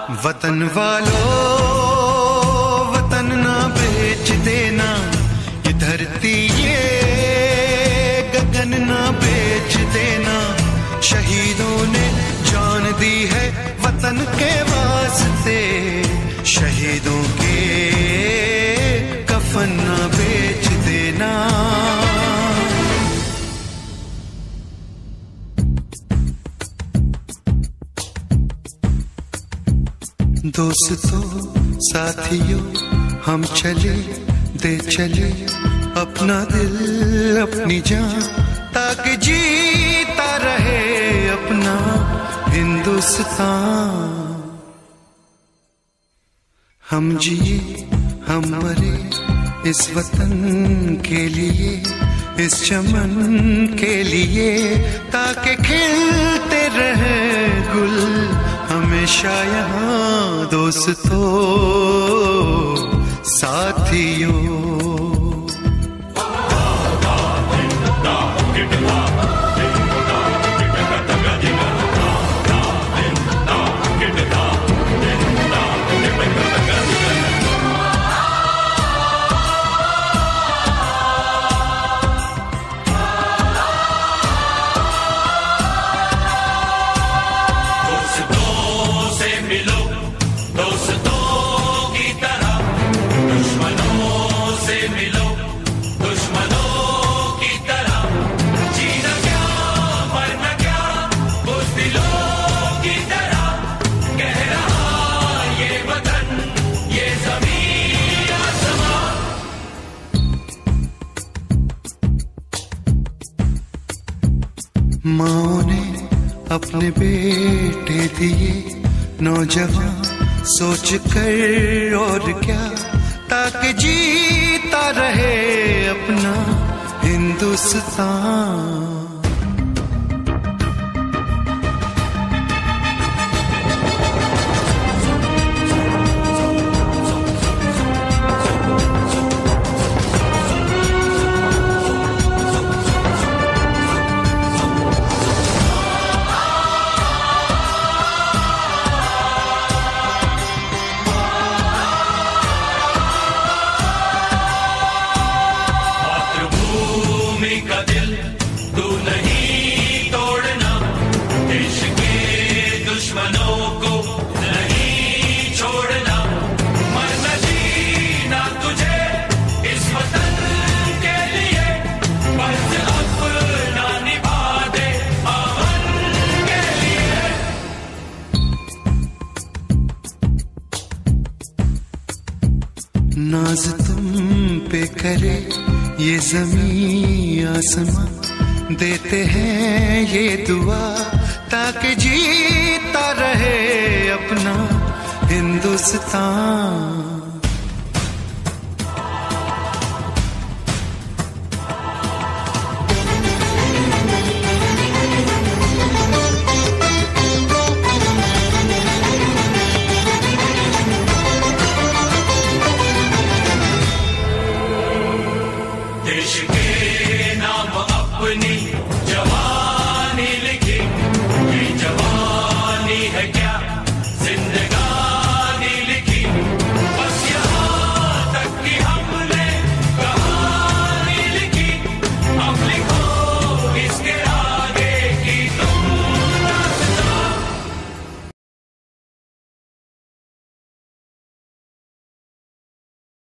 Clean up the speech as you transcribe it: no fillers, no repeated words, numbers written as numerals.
वतन वालों वतन ना बेच देना, ये धरती ये गगन ना बेच देना। शहीदों ने जान दी है वतन के वास्ते, शहीदों के कफन ना बेच देना। दोस्तों साथियों हम चले दे चले अपना दिल अपनी जान, ताकि जीता रहे अपना हिंदुस्तान। हम जिए हम मरे इस वतन के लिए, इस चमन के लिए, ताकि खिलते रहे गुल हमेशा यहाँ। दोस्तों साथियों माँ ने अपने बेटे दिए नौजवान सोच कर और क्या, ताकि जीता रहे अपना हिंदुस्तान। का दिल तू नहीं तोड़ना, देश के दुश्मनों को नहीं छोड़ना। मरना जीना तुझे इस वतन के लिए, फर्ज अपना निभा दे अमन के लिए। नाज तुम पे करे ये ज़मीं आसमां, देते हैं ये दुआ ताकि जीता रहे अपना हिंदुस्तान।